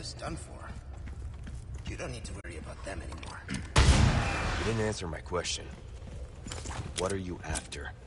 is done for. You don't need to worry about them anymore. You didn't answer my question. What are you after?